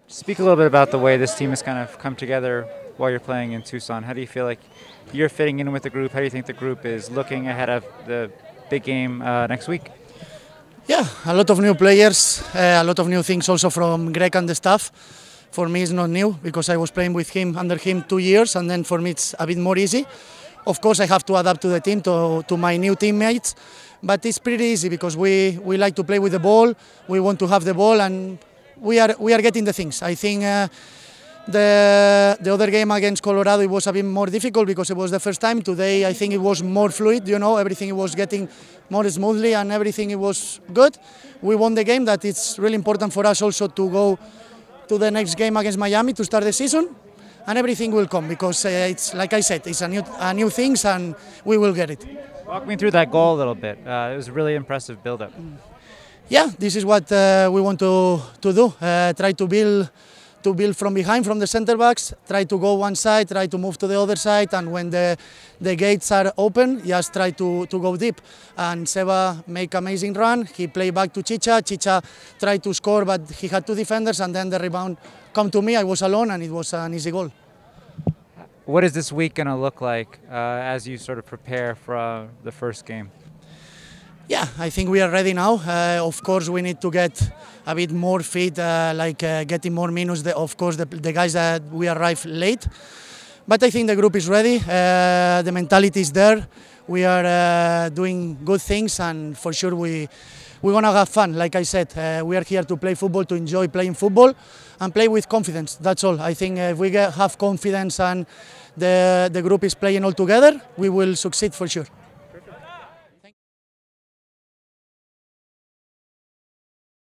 Speak a little bit about the way this team has kind of come together while you're playing in Tucson. How do you feel like you're fitting in with the group? How do you think the group is looking ahead of the big game next week? Yeah, a lot of new players, a lot of new things also from Greg and the staff. For me, it's not new because I was playing with him under him 2 years, and then for me it's a bit more easy. Of course, I have to adapt to the team, to my new teammates, but it's pretty easy because we like to play with the ball. We want to have the ball, and we are getting the things. I think the other game against Colorado, it was a bit more difficult because it was the first time. Today, I think it was more fluid. Everything was getting more smoothly and everything it was good. We won the game. That it's really important for us also to go to the next game against Miami to start the season, and everything will come because it's like I said, it's a new things, and we will get it. Walk me through that goal a little bit. It was a really impressive build-up. Yeah, this is what we want to do. Try to build from behind, from the center backs. Try to go one side, try to move to the other side, and when the gates are open, just try to go deep. And Seba make amazing run. He played back to Chicha. Chicha tried to score, but he had two defenders, and then the rebound come to me. I was alone, and it was an easy goal. What is this week going to look like as you sort of prepare for the first game? Yeah, I think we are ready now. Of course, we need to get a bit more fit, getting more minutes. Of course, the guys that we arrived late. But I think the group is ready. The mentality is there. We are doing good things, and for sure we're going to have fun. Like I said, we are here to play football, to enjoy playing football, and play with confidence. That's all. I think if we have confidence and the group is playing all together, we will succeed for sure.